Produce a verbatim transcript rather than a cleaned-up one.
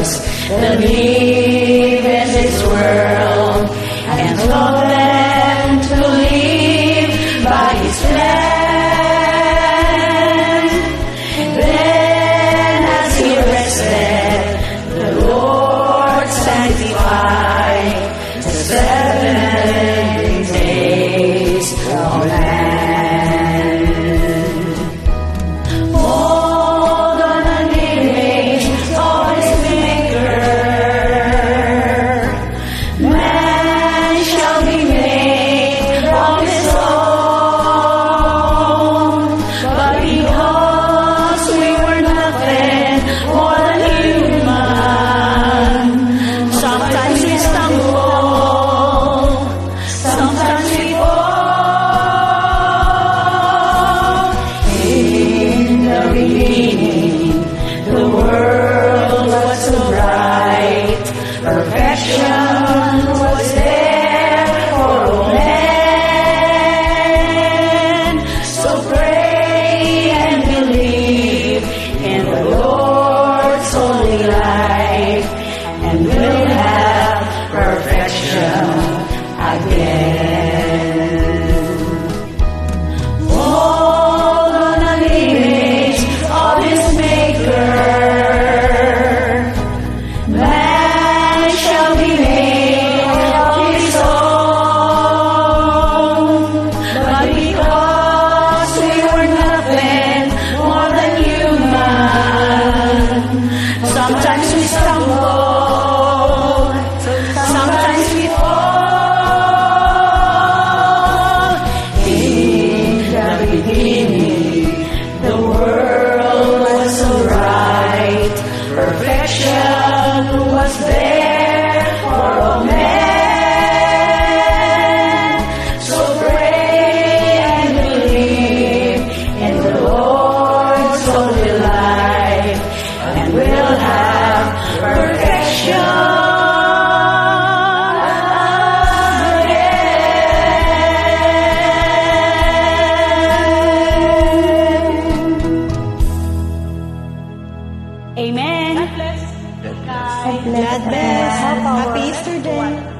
those that live in this world, and taught them to live by His plan. Then as He rested, the Lord sanctified the seven days of man. Mold on an image of His Maker, man shall be made of His own. But because we were nothing more than human, sometimes we stumble, sometimes we fall. In the beginning, the world was so bright, perfection was there for all men. So pray and believe in the Lord's holy life, and we'll have perfection again. Mold on an image of His Maker, man shall be made of His own. But because we were nothing more than human, sometimes we stumble, sometimes we fall. In the beginning, the world was so bright, perfection was there for all men. So pray and believe in the Lord's holy life, and we'll have perfection again. Amen. God bless. God bless. Happy Easter Day.